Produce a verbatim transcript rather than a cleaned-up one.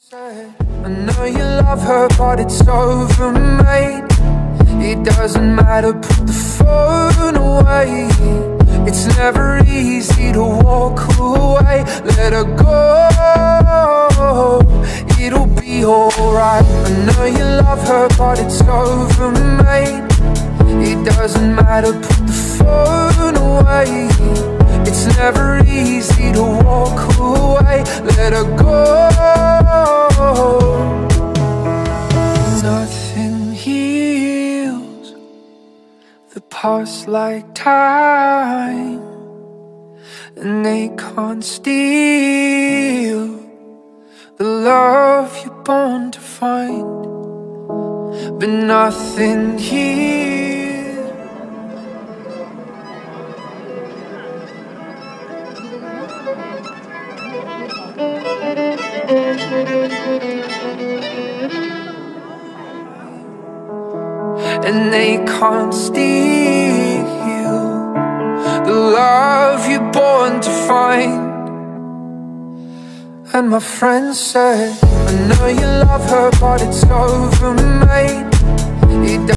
I know you love her, but it's over, mate. It doesn't matter, put the phone away. It's never easy to walk away. Let her go, it'll be alright. I know you love her, but it's over, mate. It doesn't matter, put the phone away. It's never easy to walk away. Let her go. Nothing heals the past like time, and they can't steal the love you're born to find. But nothing heals. And they can't steal the love you're born to find. And my friend said, I know you love her, but it's over, mate. It